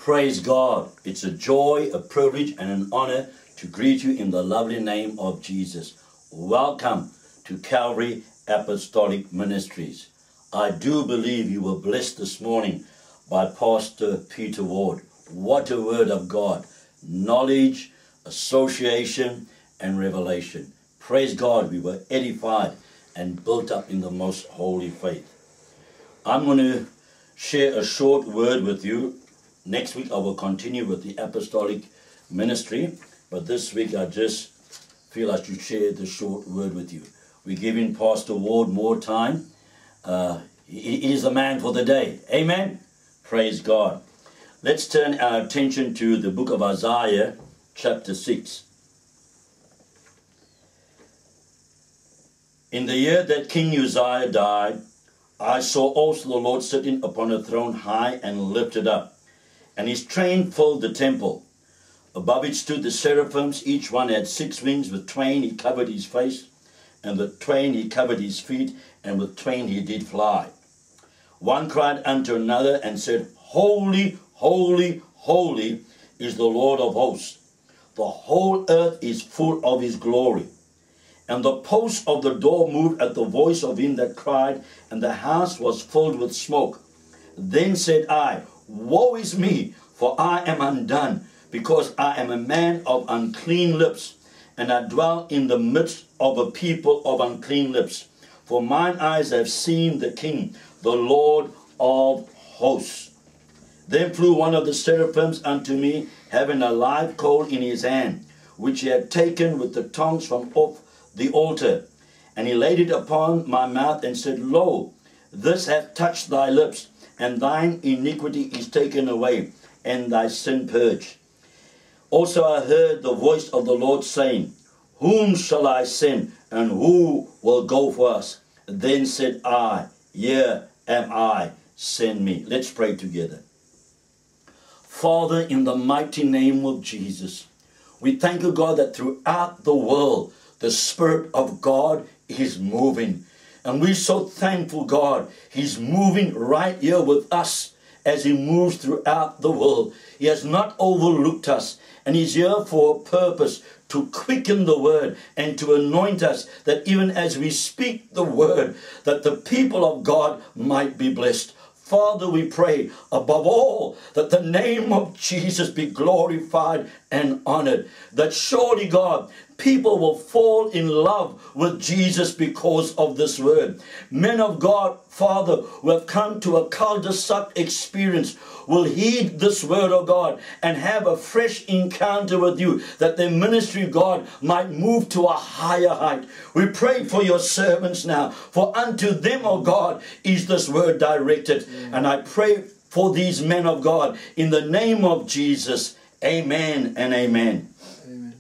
Praise God. It's a joy, a privilege, and an honor to greet you in the lovely name of Jesus. Welcome to Calvary Apostolic Ministries. I do believe you were blessed this morning by Pastor Peter Ward. What a word of God. Knowledge, association, and revelation. Praise God, we were edified and built up in the most holy faith. I'm going to share a short word with you. Next week I will continue with the apostolic ministry, but this week I just feel I should share the short word with you. We're giving Pastor Ward more time. He is the man for the day. Amen. Praise God. Let's turn our attention to the book of Isaiah, chapter 6. In the year that King Uzziah died, I saw also the Lord sitting upon a throne high and lifted up, and his train filled the temple. Above it stood the seraphims, each one had 6 wings. With twain he covered his face, and with twain he covered his feet, and with twain he did fly. One cried unto another and said, Holy, holy, holy is the Lord of hosts. The whole earth is full of his glory. And the posts of the door moved at the voice of him that cried, and the house was filled with smoke. Then said I, Woe is me, for I am undone, because I am a man of unclean lips, and I dwell in the midst of a people of unclean lips. For mine eyes have seen the King, the Lord of hosts. Then flew one of the seraphims unto me, having a live coal in his hand, which he had taken with the tongs from off the altar. And he laid it upon my mouth and said, Lo, this hath touched thy lips, and thine iniquity is taken away, and thy sin purged. Also I heard the voice of the Lord saying, Whom shall I send, and who will go for us? Then said I, Here am I, send me. Let's pray together. Father, in the mighty name of Jesus, we thank you, God, that throughout the world, the Spirit of God is moving. And we're so thankful, God, he's moving right here with us as he moves throughout the world. He has not overlooked us, and he's here for a purpose, to quicken the word and to anoint us, that even as we speak the word, that the people of God might be blessed. Father, we pray above all that the name of Jesus be glorified and honored, that surely, God, people will fall in love with Jesus because of this word. Men of God, Father, who have come to a cul-de-sac experience will heed this word of God and have a fresh encounter with you, that their ministry, God, might move to a higher height. We pray for your servants now, for unto them, O God, is this word directed. And I pray for these men of God in the name of Jesus. Amen and amen. Amen.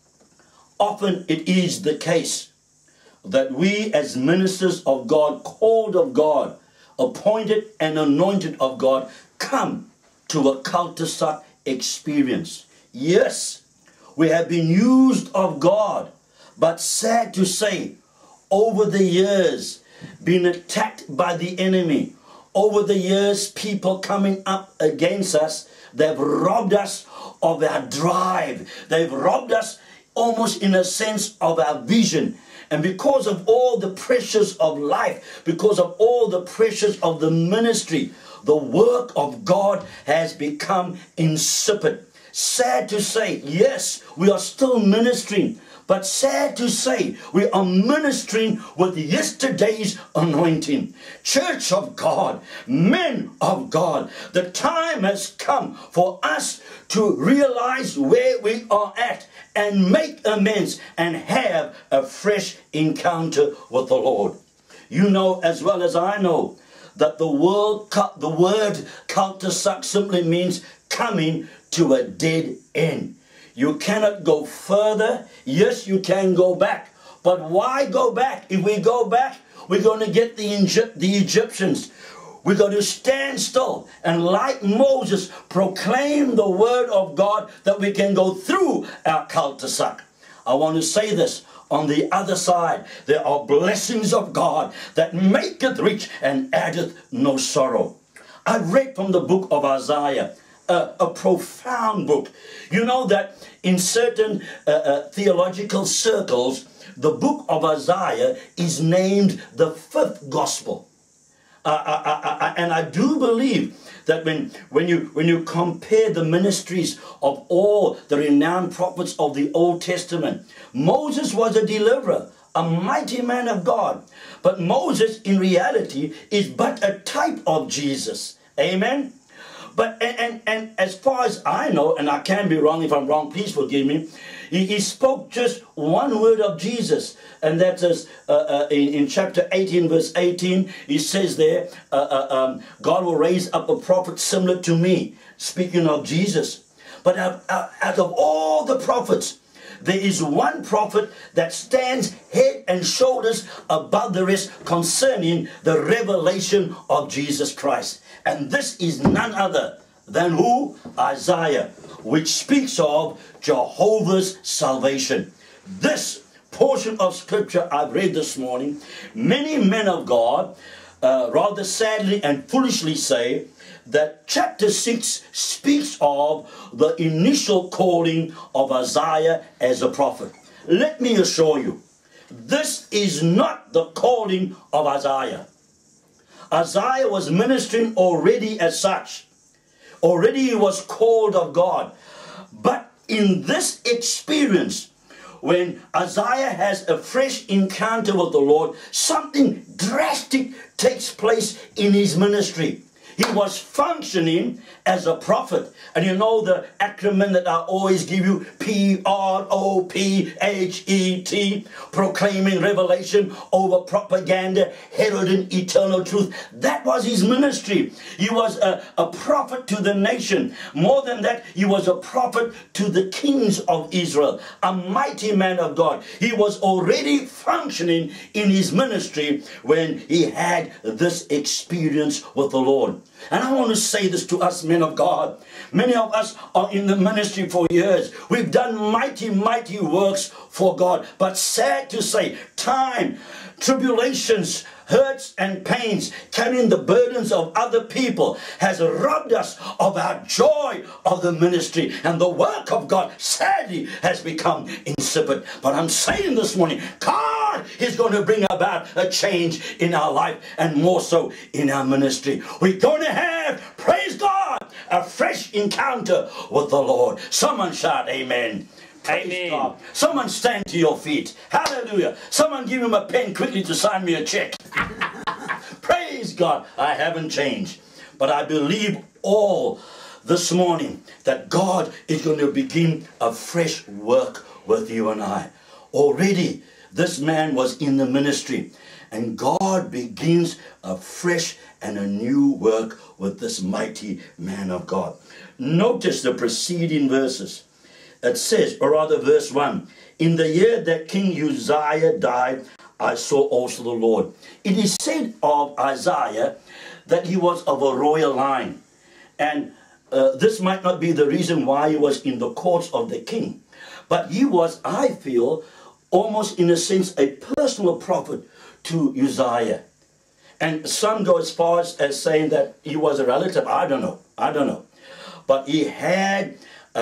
Often it is the case that we as ministers of God, called of God, appointed and anointed of God, come to a cul-de-sac experience. Yes, we have been used of God, but sad to say, over the years, been attacked by the enemy. Over the years, people coming up against us, they've robbed us of our drive. They've robbed us almost in a sense of our vision. And because of all the pressures of life, because of all the pressures of the ministry, the work of God has become insipid. Sad to say, yes, we are still ministering, but sad to say, we are ministering with yesterday's anointing. Church of God, men of God, the time has come for us to realize where we are at and make amends and have a fresh encounter with the Lord. You know as well as I know that the word cul-de-sac simply means coming to a dead end. You cannot go further. Yes, you can go back. But why go back? If we go back, we're going to get the Egyptians. We're going to stand still and, like Moses, proclaim the word of God, that we can go through our cul-de-sac. I want to say this. On the other side, there are blessings of God that maketh rich and addeth no sorrow. I read from the book of Isaiah. a profound book. You know that in certain theological circles, the book of Isaiah is named the fifth gospel. And I do believe that when you compare the ministries of all the renowned prophets of the Old Testament, Moses was a deliverer, a mighty man of God. But Moses in reality is but a type of Jesus. Amen? But and as far as I know, and I can be wrong, if I'm wrong, please forgive me, he spoke just one word of Jesus, and that's in chapter 18, verse 18, he says there, God will raise up a prophet similar to me, speaking of Jesus. But out of all the prophets, there is one prophet that stands head and shoulders above the rest concerning the revelation of Jesus Christ. And this is none other than who? Isaiah, which speaks of Jehovah's salvation. This portion of scripture I've read this morning, many men of God rather sadly and foolishly say that chapter 6 speaks of the initial calling of Isaiah as a prophet. Let me assure you, this is not the calling of Isaiah. Isaiah was ministering already as such. Already he was called of God. But in this experience, when Isaiah has a fresh encounter with the Lord, something drastic takes place in his ministry. He was functioning as a prophet. And you know the acronym that I always give you, Prophet, proclaiming revelation over propaganda, heralding eternal truth. That was his ministry. He was a prophet to the nation. More than that, he was a prophet to the kings of Israel, a mighty man of God. He was already functioning in his ministry when he had this experience with the Lord. And I want to say this to us men of God. Many of us are in the ministry for years. We've done mighty, mighty works for God. But sad to say, time, tribulations, hurts and pains, carrying the burdens of other people has robbed us of our joy of the ministry. And the work of God sadly has become insipid. But I'm saying this morning, God is going to bring about a change in our life and more so in our ministry. We're going to have, praise God, a fresh encounter with the Lord. Someone shout amen. Praise God. Someone stand to your feet. Hallelujah. Someone give him a pen quickly to sign me a check. Praise God. I haven't changed. But I believe all this morning that God is going to begin a fresh work with you and I. Already this man was in the ministry. And God begins a fresh and a new work with this mighty man of God. Notice the preceding verses. It says, or rather verse 1, in the year that King Uzziah died, I saw also the Lord. It is said of Isaiah that he was of a royal line. And this might not be the reason why he was in the courts of the king. But he was, I feel, almost in a sense, a personal prophet to Uzziah. And some go as far as saying that he was a relative. I don't know. But he had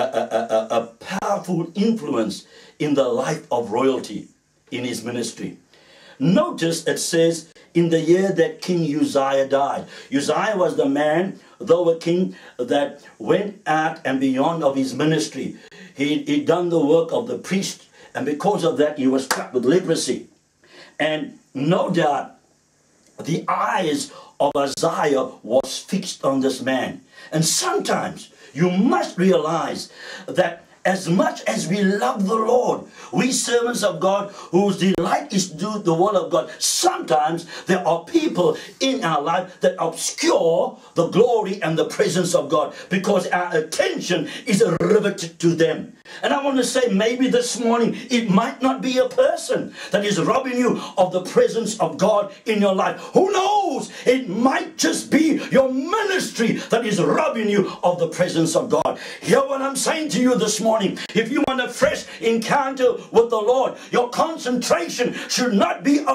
a powerful influence in the life of royalty in his ministry. Notice it says, in the year that King Uzziah died. Uzziah was the man, though a king, that went out and beyond of his ministry. He'd done the work of the priest, and because of that, he was struck with leprosy. And no doubt, the eyes of Isaiah was fixed on this man. And sometimes you must realize that as much as we love the Lord, we servants of God whose delight is to do the will of God, sometimes there are people in our life that obscure the glory and the presence of God because our attention is riveted to them. And I want to say, maybe this morning it might not be a person that is robbing you of the presence of God in your life. Who knows? It might just be your ministry that is robbing you of the presence of God. Hear what I'm saying to you this morning. If you want a fresh encounter with the Lord, your concentration should not be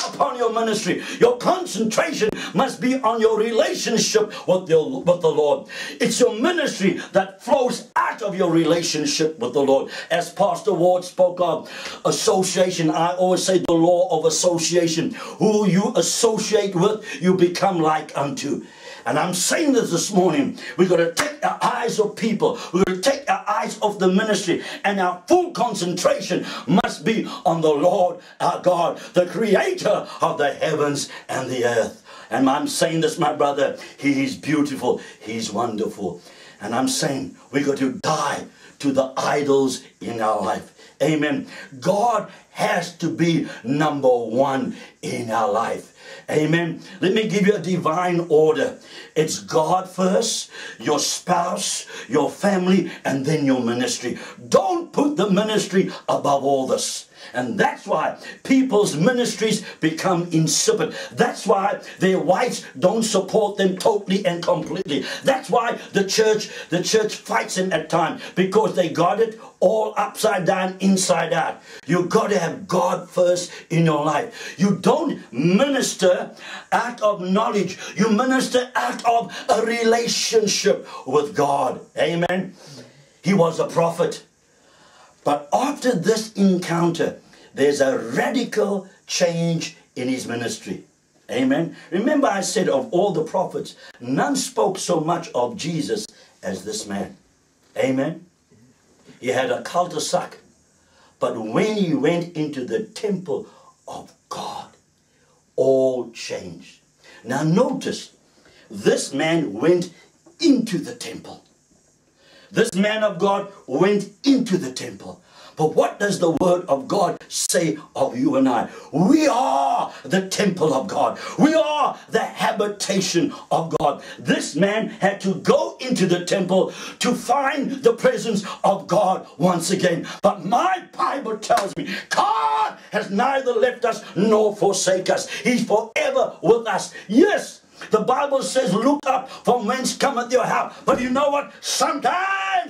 upon your ministry. Your concentration must be on your relationship with the Lord. It's your ministry that flows out of your relationship with the Lord. As Pastor Ward spoke of association, I always say the law of association. Who you associate with, you become like unto. And I'm saying this morning, we've got to take our eyes off people. We've got to take our eyes off the ministry. And our full concentration must be on the Lord our God, the creator of the heavens and the earth. And I'm saying this, my brother, he is beautiful. He's wonderful. And I'm saying we've got to die to the idols in our life. Amen. God has to be number one in our life. Amen. Let me give you a divine order. It's God first, your spouse, your family, and then your ministry. Don't put the ministry above all this. And that's why people's ministries become insipid. That's why their wives don't support them totally and completely. That's why the church fights them at times, because they got it all upside down, inside out. You've got to have God first in your life. You don't minister out of knowledge. You minister out of a relationship with God. Amen. He was a prophet. But after this encounter, there's a radical change in his ministry. Amen. Remember I said of all the prophets, none spoke so much of Jesus as this man. Amen. He had a cul-de-sac. But when he went into the temple of God, all changed. Now notice, this man went into the temple. This man of God went into the temple. But what does the word of God say of you and I? We are the temple of God. We are the habitation of God. This man had to go into the temple to find the presence of God once again. But my Bible tells me God has neither left us nor forsake us. He's forever with us. Yes, the Bible says, look up from whence cometh your help. But you know what? Sometimes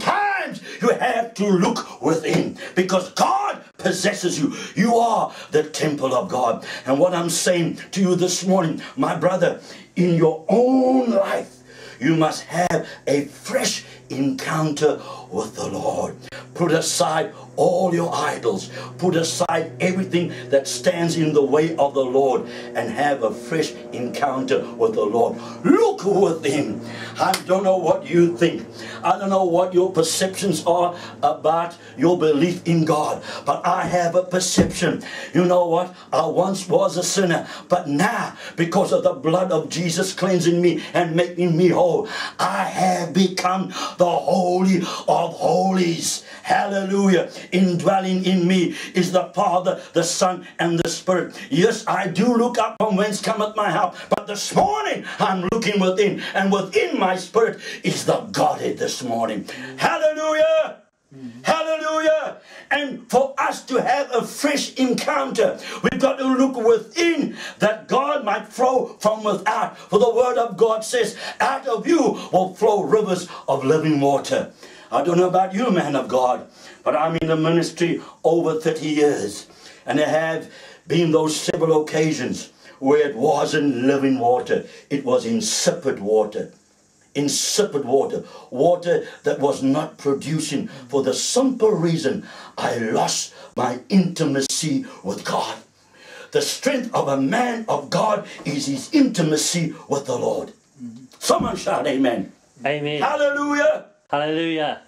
you have to look within, because God possesses you. You are the temple of God. And what I'm saying to you this morning, my brother, in your own life, you must have a fresh encounter with the Lord. Put aside all your idols. Put aside everything that stands in the way of the Lord and have a fresh encounter with the Lord. Look within. I don't know what you think. I don't know what your perceptions are about your belief in God. But I have a perception. You know what? I once was a sinner. But now, because of the blood of Jesus cleansing me and making me whole, I have become the Holy of Holies. Hallelujah. Indwelling in me is the Father, the Son, and the Spirit. Yes, I do look up from whence cometh my help. But this morning, I'm looking within. And within my spirit is the Godhead this morning. Hallelujah. Hallelujah. And for us to have a fresh encounter, we've got to look within, that God might flow from without. For the word of God says, out of you will flow rivers of living water. I don't know about you, man of God, but I'm in the ministry over 30 years. And there have been those several occasions where it wasn't living water. It was insipid water. Insipid water. Water that was not producing, for the simple reason I lost my intimacy with God. The strength of a man of God is his intimacy with the Lord. Someone shout amen. Amen. Hallelujah. Hallelujah.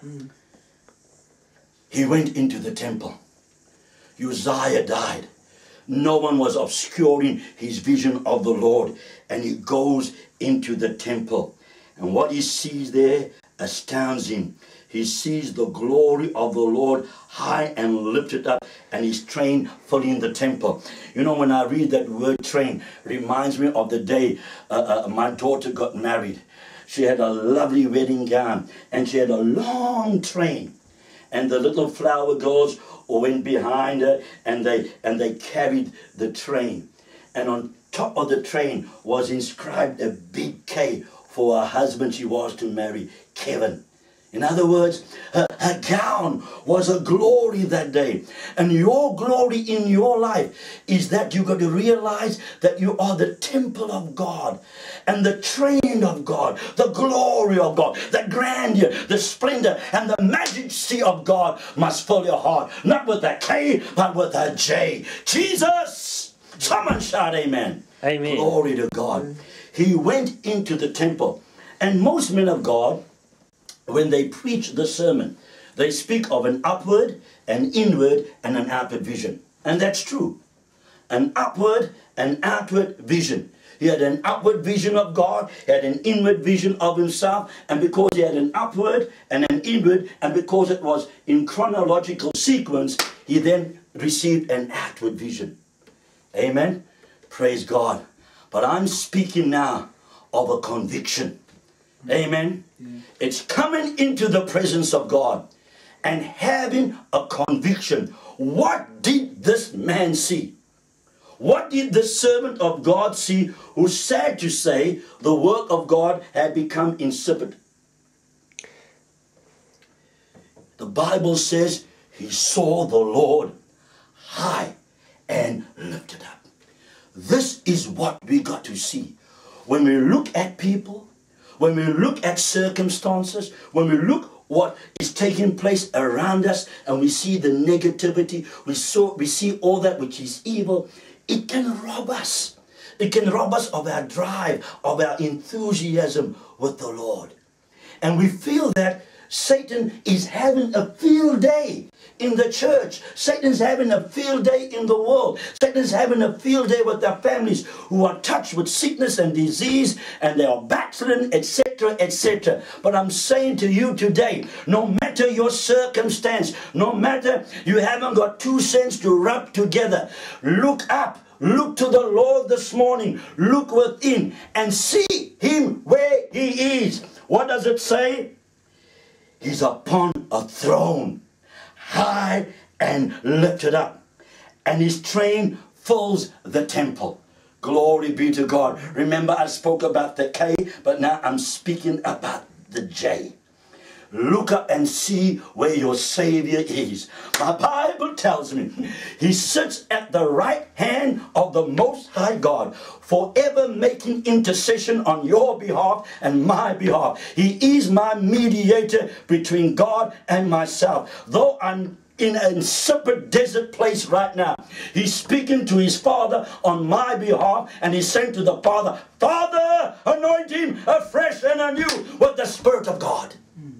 He went into the temple. Uzziah died. No one was obscuring his vision of the Lord. And he goes into the temple. And what he sees there astounds him. He sees the glory of the Lord high and lifted up, and his train filling the temple. You know, when I read that word train, it reminds me of the day my daughter got married. She had a lovely wedding gown, and she had a long train. And the little flower girls went behind her, and they carried the train. And on top of the train was inscribed a big K for a husband she was to marry, Kevin. In other words, her gown was a glory that day. And your glory in your life is that you got to realize that you are the temple of God. And the train of God, the glory of God, the grandeur, the splendor, and the majesty of God must fill your heart. Not with a K, but with a J. Jesus! Someone shout amen. Amen. Glory to God. He went into the temple. And most men of God, when they preach the sermon, they speak of an upward, an inward, and an outward vision. And that's true. An upward and outward vision. He had an upward vision of God, he had an inward vision of himself, and because he had an upward and an inward, and because it was in chronological sequence, he then received an outward vision. Amen? Praise God. But I'm speaking now of a conviction. Amen? Yeah. It's coming into the presence of God and having a conviction. What did this man see? What did the servant of God see who, sad to say, the work of God had become insipid? The Bible says he saw the Lord high and lifted up. This is what we got to see. When we look at people, when we look at circumstances, when we look what is taking place around us and we see the negativity, we see all that which is evil, it can rob us. It can rob us of our drive, of our enthusiasm with the Lord. And we feel that Satan is having a field day in the church. Satan's having a field day in the world. Satan's having a field day with their families who are touched with sickness and disease and they are backslidden, etc., etc. But I'm saying to you today, no matter your circumstance, no matter you haven't got 2 cents to rub together, look up. Look to the Lord this morning. Look within and see him where he is. What does it say? He's upon a throne, high and lifted up, and his train fills the temple. Glory be to God. Remember, I spoke about the K, but now I'm speaking about the J. Look up and see where your Savior is. My Bible tells me he sits at the right hand of the Most High God, forever making intercession on your behalf and my behalf. He is my mediator between God and myself. Though I'm in an insipid desert place right now, he's speaking to his Father on my behalf, and he's saying to the Father, Father, anoint him afresh and anew with the Spirit of God.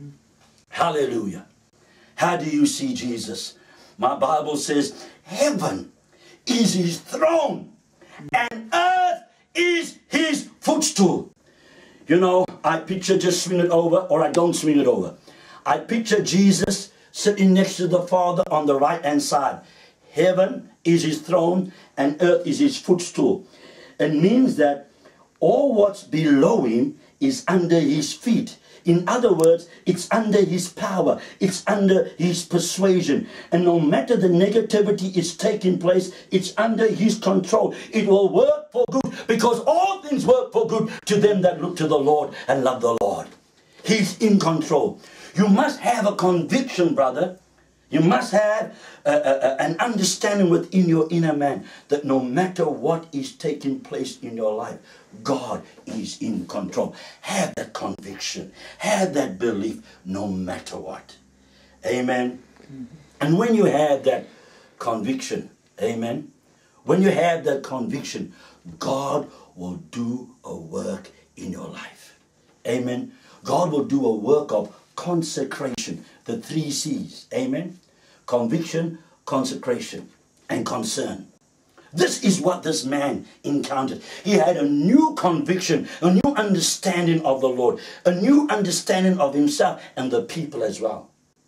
Hallelujah. How do you see Jesus? My Bible says heaven is his throne and earth is his footstool. You know, I picture, just swing it over, or I don't swing it over. I picture Jesus sitting next to the Father on the right hand side. Heaven is his throne and earth is his footstool. It means that all what's below him is under his feet. In other words, it's under his power. It's under his persuasion. And no matter the negativity is taking place, it's under his control. It will work for good, because all things work for good to them that look to the Lord and love the Lord. He's in control. You must have a conviction, brother. You must have an understanding within your inner man that no matter what is taking place in your life, God is in control. Have that conviction. Have that belief no matter what. Amen. Mm-hmm. And when you have that conviction, amen, when you have that conviction, God will do a work in your life. Amen. God will do a work of consecration. The 3 C's. Amen. Conviction, consecration, and concern. This is what this man encountered. He had a new conviction, a new understanding of the Lord, a new understanding of himself and the people as well.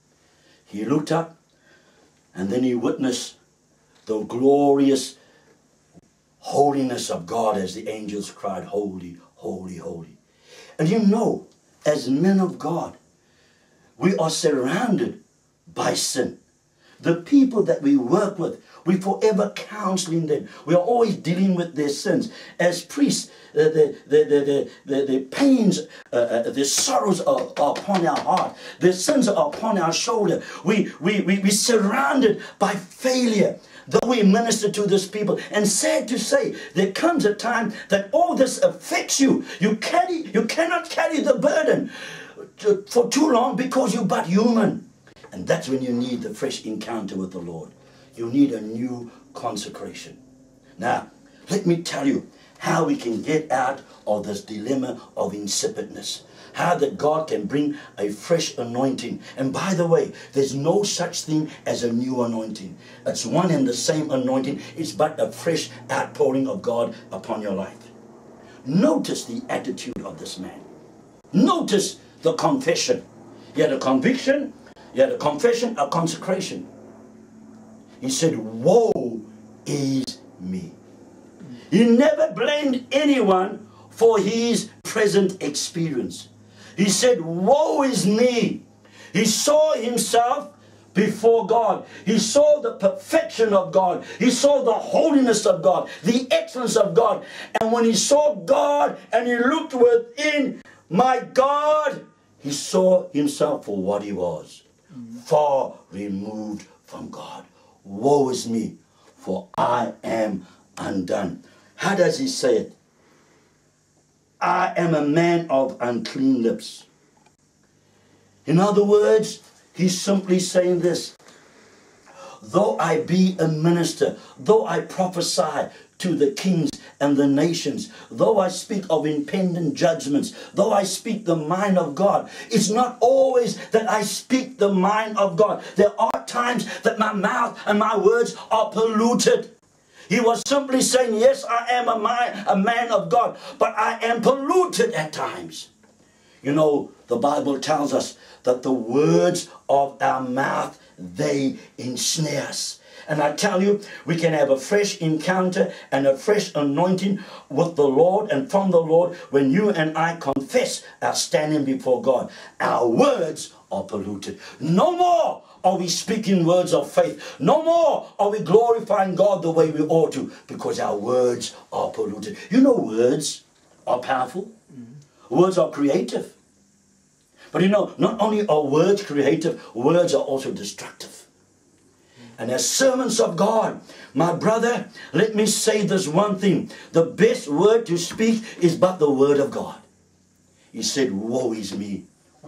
He looked up and then he witnessed the glorious holiness of God as the angels cried, holy, holy, holy. And you know, as men of God, we are surrounded by sin. The people that we work with, We're forever counseling them. We are always dealing with their sins. As priests, the pains, the sorrows are upon our heart. The sins are upon our shoulder. We're surrounded by failure. Though we minister to these people, and sad to say, there comes a time that all this affects you. You cannot carry the burden for too long because you're but human. And that's when you need the fresh encounter with the Lord. You need a new consecration. Now, let me tell you how we can get out of this dilemma of insipidness. How that God can bring a fresh anointing. And by the way, there's no such thing as a new anointing. It's one and the same anointing. It's but a fresh outpouring of God upon your life. Notice the attitude of this man. Notice the confession. He had a conviction, he had a confession, a consecration. He said, woe is me. He never blamed anyone for his present experience. He said, woe is me. He saw himself before God. He saw the perfection of God. He saw the holiness of God, the excellence of God. And when he saw God and he looked within, my God, he saw himself for what he was, far removed from God. Woe is me, for I am undone. How does he say it? I am a man of unclean lips. In other words, he's simply saying this. Though I be a minister, though I prophesy to the kings and the nations, though I speak of impending judgments, though I speak the mind of God, it's not always that I speak the mind of God. There are times that my mouth and my words are polluted. He was simply saying, yes, I am a man of God, but I am polluted at times. You know, the Bible tells us that the words of our mouth, they ensnare us. And I tell you, we can have a fresh encounter and a fresh anointing with the Lord and from the Lord when you and I confess our standing before God. Our words are polluted. No more are we speaking words of faith. No more are we glorifying God the way we ought to, because our words are polluted. You know, words are powerful. Words are creative. But you know, not only are words creative, words are also destructive. And as servants of God, my brother, let me say this one thing. The best word to speak is but the word of God. He said, woe is me,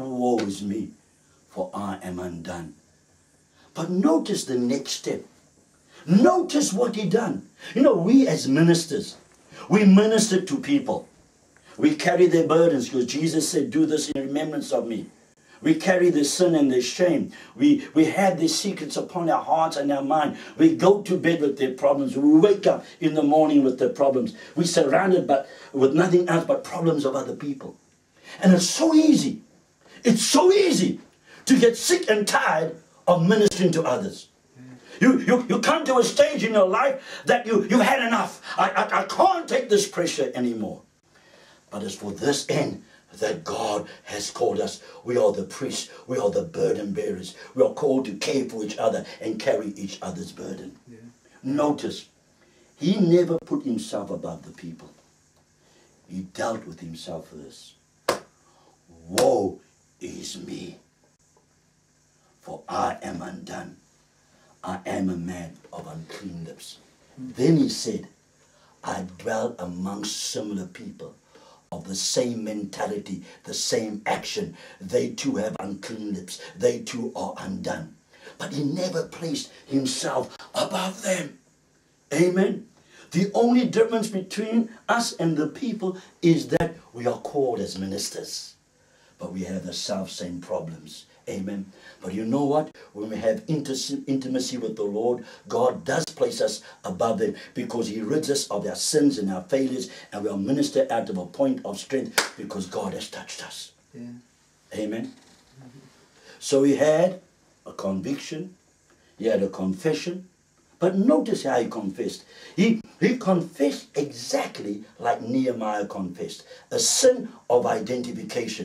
for I am undone. But notice the next step. Notice what he done. You know, we as ministers, we minister to people. We carry their burdens because Jesus said, do this in remembrance of me. We carry their sin and their shame. We have their secrets upon our hearts and our mind. We go to bed with their problems. We wake up in the morning with their problems. We're surrounded with nothing else but problems of other people. And it's so easy. It's so easy to get sick and tired of ministering to others. You come to a stage in your life that you've had enough. I can't take this pressure anymore. But it's for this end that God has called us. We are the priests. We are the burden bearers. We are called to care for each other and carry each other's burden. Yeah. Notice, he never put himself above the people. He dealt with himself first. Woe is me, for I am undone. I am a man of unclean lips. Then he said, I dwell amongst similar people of the same mentality, the same action. They too have unclean lips. They too are undone. But he never placed himself above them. Amen. The only difference between us and the people is that we are called as ministers. But we have the self-same problems. Amen. But you know what? When we have intimacy with the Lord, God does place us above them because he rids us of our sins and our failures, and we'll minister out of a point of strength because God has touched us. Yeah. Amen. So he had a conviction, he had a confession, but notice how he confessed. He confessed exactly like Nehemiah confessed. A sin of identification.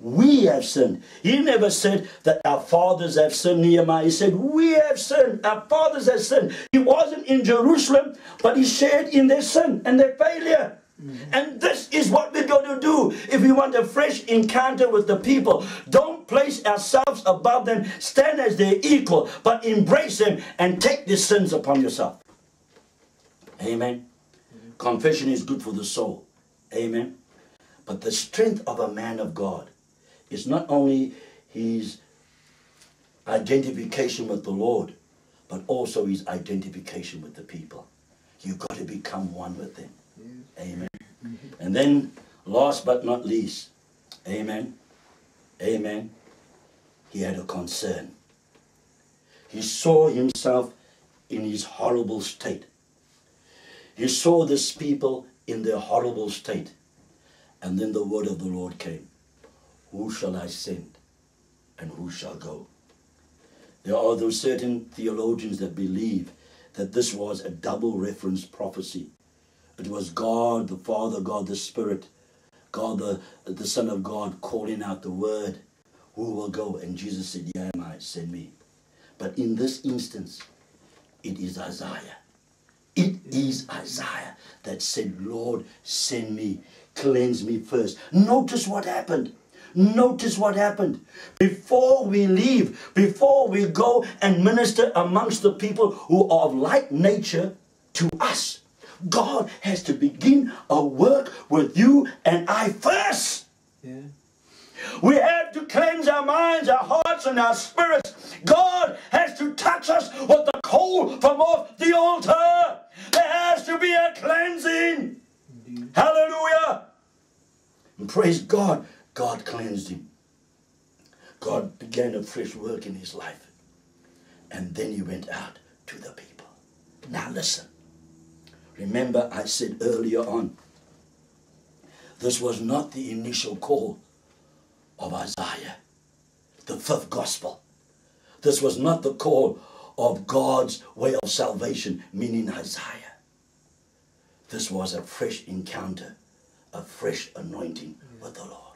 we have sinned. He never said that our fathers have sinned, Nehemiah. He said, we have sinned. Our fathers have sinned. He wasn't in Jerusalem, but he shared in their sin and their failure. And this is what we're going to do if we want a fresh encounter with the people. Don't place ourselves above them, stand as their equal, but embrace them and take their sins upon yourself. Amen. Confession is good for the soul. Amen. But the strength of a man of God is not only his identification with the Lord, but also his identification with the people. You've got to become one with them. Amen. And then, last but not least, amen, amen, he had a concern. He saw himself in his horrible state. He saw this people in their horrible state. And then the word of the Lord came. Who shall I send and who shall go? There are those certain theologians that believe that this was a double reference prophecy. It was God the Father, God the Spirit, God the Son of God calling out the word. Who will go? And Jesus said, here am I, send me. But in this instance, it is Isaiah. It is Isaiah that said, Lord, send me, cleanse me first. Notice what happened. Notice what happened. Before we leave, before we go and minister amongst the people who are of like nature to us, God has to begin a work with you and I first. Yeah. We have to cleanse our minds, our hearts, and our spirits. God has to touch us with the coal from off the altar. There has to be a cleansing. Indeed. Hallelujah. And praise God. God cleansed him. God began a fresh work in his life. And then he went out to the people. Now listen. Remember I said earlier on, this was not the initial call of Isaiah, the fifth gospel. This was not the call of God's way of salvation, meaning Isaiah. This was a fresh encounter, a fresh anointing with the Lord.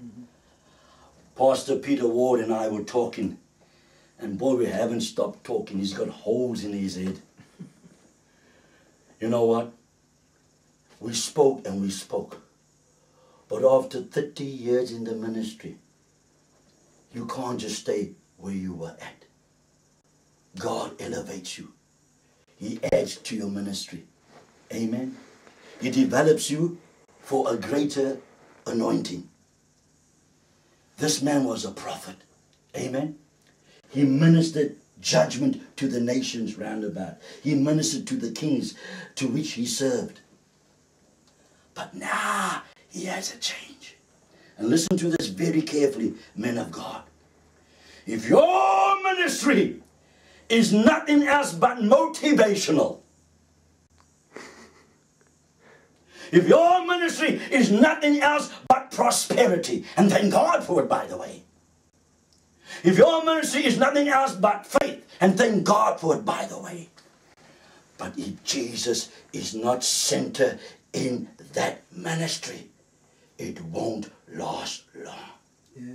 Pastor Peter Ward and I were talking, and boy, we haven't stopped talking. He's got holes in his head. You know what? We spoke and we spoke. But after 30 years in the ministry, you can't just stay where you were at. God elevates you. He adds to your ministry. Amen. He develops you for a greater anointing. This man was a prophet. Amen. He ministered judgment to the nations round about. He ministered to the kings to which he served. But now he has a change. And listen to this very carefully, men of God. If your ministry is nothing else but motivational, if your ministry is nothing else but prosperity, and thank God for it, by the way. If your ministry is nothing else but faith, and thank God for it, by the way. But if Jesus is not center in that ministry, it won't last long. Yeah.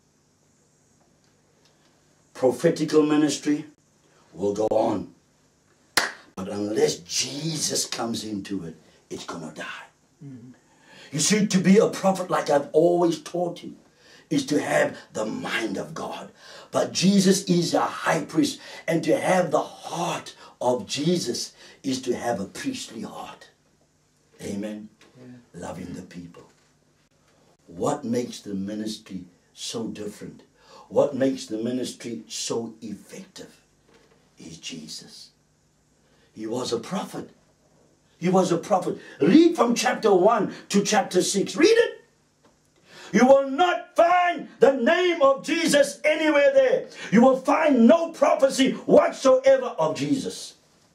Prophetical ministry will go on. But unless Jesus comes into it, it's going to die. Mm-hmm. You see, to be a prophet, like I've always taught you, is to have the mind of God. But Jesus is our high priest. And to have the heart of Jesus is to have a priestly heart. Amen. Yeah. Loving the people. What makes the ministry so different? What makes the ministry so effective is Jesus. He was a prophet. He was a prophet. Read from chapter 1 to chapter 6. Read it. You will not find the name of Jesus anywhere there. You will find no prophecy whatsoever of Jesus.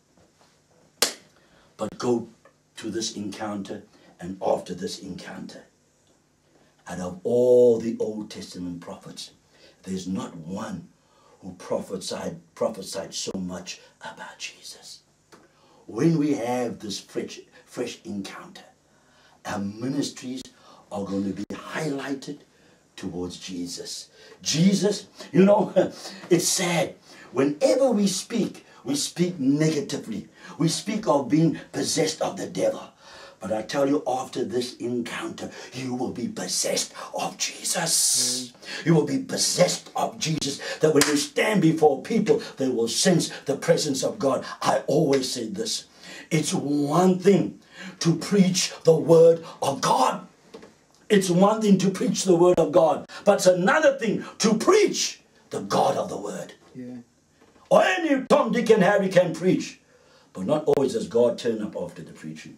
But go to this encounter, and after this encounter, out of all the Old Testament prophets, there's not one who prophesied so much about Jesus. When we have this fresh encounter, our ministries are going to be highlighted, towards Jesus. Jesus, you know, it's sad. Whenever we speak negatively. We speak of being possessed of the devil. But I tell you, after this encounter, you will be possessed of Jesus. You will be possessed of Jesus. That when you stand before people, they will sense the presence of God. I always say this. It's one thing to preach the word of God. It's one thing to preach the word of God. But it's another thing to preach the God of the word. Yeah. Or any Tom, Dick and Harry can preach. But not always does God turn up after the preaching.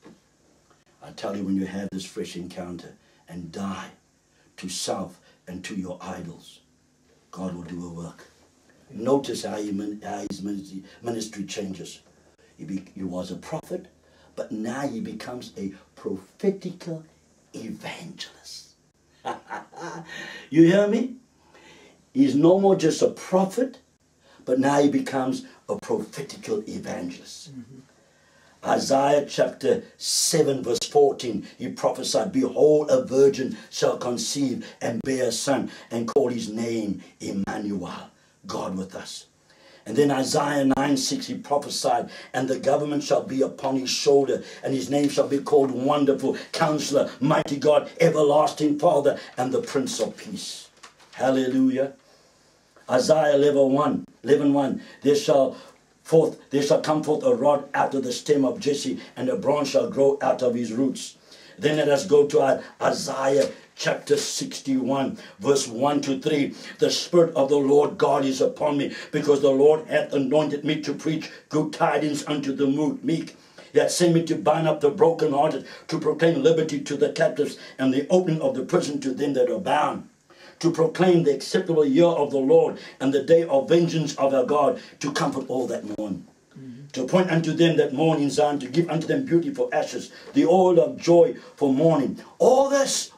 I tell you, when you have this fresh encounter and die to self and to your idols, God will do a work. Notice how his ministry changes. He was a prophet, but now he becomes a prophetical evangelist. You hear me? He's no more just a prophet, but now he becomes a prophetical evangelist. Mm-hmm. Isaiah chapter 7 verse 14, he prophesied, behold, a virgin shall conceive and bear a son and call his name Emmanuel, God with us. And then Isaiah 9:6, he prophesied, and the government shall be upon his shoulder, and his name shall be called Wonderful, Counselor, Mighty God, Everlasting Father, and the Prince of Peace. Hallelujah. Isaiah 11:1, there shall come forth a rod out of the stem of Jesse, and a branch shall grow out of his roots. Then let us go to Isaiah chapter 61, verse 1 to 3. The Spirit of the Lord God is upon me, because the Lord hath anointed me to preach good tidings unto the meek. He hath sent me to bind up the brokenhearted, to proclaim liberty to the captives, and the opening of the prison to them that are bound, to proclaim the acceptable year of the Lord, and the day of vengeance of our God, to comfort all that mourn. To appoint unto them that mourn in Zion, to give unto them beauty for ashes, the oil of joy for mourning. All this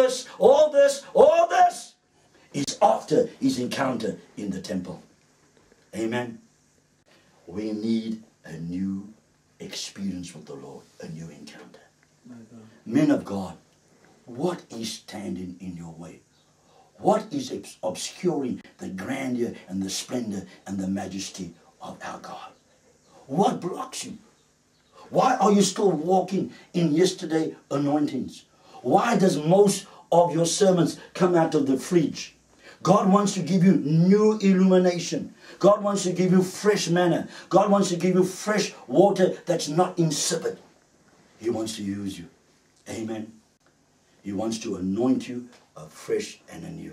is after his encounter in the temple. Amen. We need a new experience with the Lord, a new encounter. Men of God, what is standing in your way? What is obscuring the grandeur and the splendor and the majesty of our God? What blocks you? Why are you still walking in yesterday anointings? Why does most of your sermons come out of the fridge? God wants to give you new illumination. God wants to give you fresh manna. God wants to give you fresh water that's not insipid. He wants to use you. Amen. He wants to anoint you afresh and anew.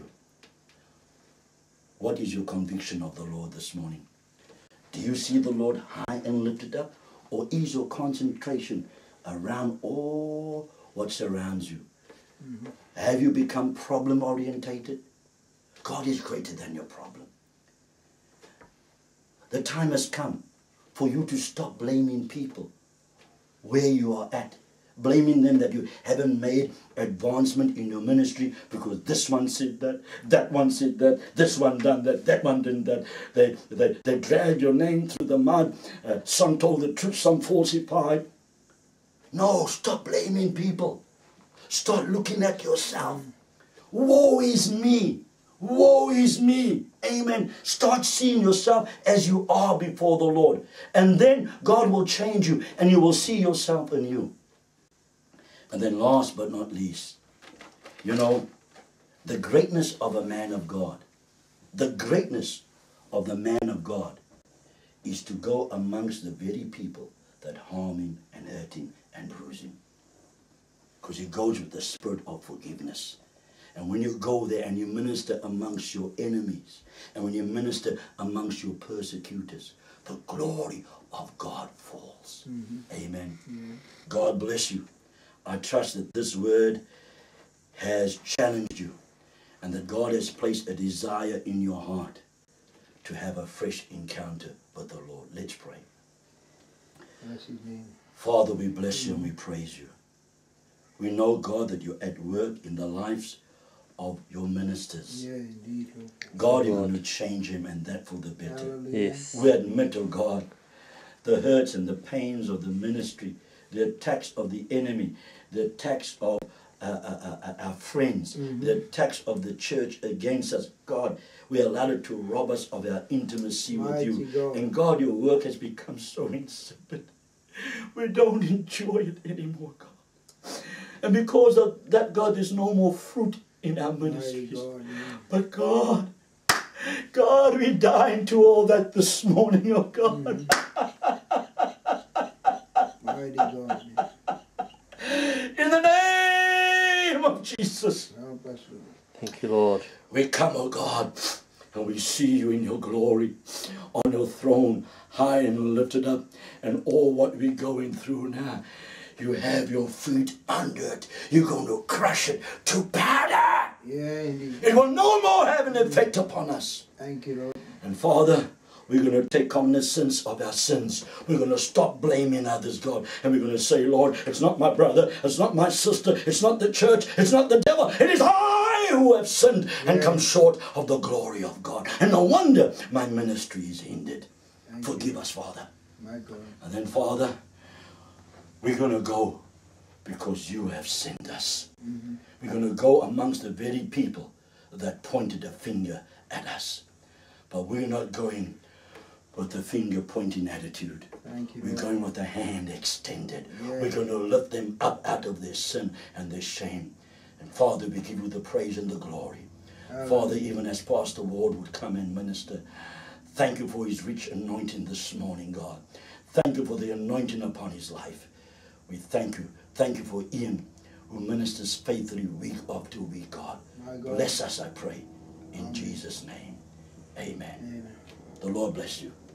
What is your conviction of the Lord this morning? Do you see the Lord high and lifted up? Or is your concentration around all what surrounds you? Mm-hmm. Have you become problem orientated? God is greater than your problem. The time has come for you to stop blaming people where you are at. Blaming them that you haven't made advancement in your ministry because this one said that, that one said that, this one done that, that one did that. They dragged your name through the mud. Some told the truth, some falsified. No, stop blaming people. Start looking at yourself. Woe is me. Woe is me. Amen. Start seeing yourself as you are before the Lord. And then God will change you and you will see yourself anew. And then last but not least, you know, the greatness of a man of God, the greatness of the man of God is to go amongst the very people that harm him and hurt him and bruise him. Because he goes with the spirit of forgiveness. And when you go there and you minister amongst your enemies, and when you minister amongst your persecutors, the glory of God falls. Mm-hmm. Amen. Mm-hmm. God bless you. I trust that this word has challenged you and that God has placed a desire in your heart to have a fresh encounter with the Lord. Let's pray. Bless His name. Father, we bless you and we praise you. We know, God, that you're at work in the lives of your ministers. Yeah, indeed. God, you want to change him, and that for the better. Hallelujah. Yes. We admit, oh God, the hurts and the pains of the ministry, the attacks of the enemy, the attacks of our friends, the attacks of the church against us. God, we allow it to rob us of our intimacy with you. God. And God, your work has become so insipid. We don't enjoy it anymore, God. And because of that, God, there's no more fruit in our ministries. God, yeah. But God, we die into all that this morning, oh God. Mighty God. In the name of Jesus. Help us, Lord. Thank you, Lord. We come, oh God, and we see you in your glory, on your throne, high and lifted up, and all what we're going through now. You have your feet under it. You're going to crush it to powder. Yeah, indeed. It will no more have an effect upon us. Thank you, Lord. And Father, we're going to take cognizance of our sins. We're going to stop blaming others, God. And we're going to say, Lord, it's not my brother, it's not my sister, it's not the church, it's not the devil. It is I who have sinned and come short of the glory of God. And no wonder my ministry is hindered. Forgive us, Father. My God. And then, Father, we're going to go because you have sent us. We're going to go amongst the very people that pointed a finger at us. But we're not going with the finger pointing attitude. Thank you, We're Lord. going with the hand extended. Yeah. We're going to lift them up out of their sin and their shame. And Father, we give you the praise and the glory. Father, even as Pastor Ward would come and minister, thank you for his rich anointing this morning, God. Thank you for the anointing upon his life. We thank you. Thank you for Ian, who ministers faithfully week after week, God. My God. Bless us, I pray, in Jesus' name. Amen. Amen. The Lord bless you.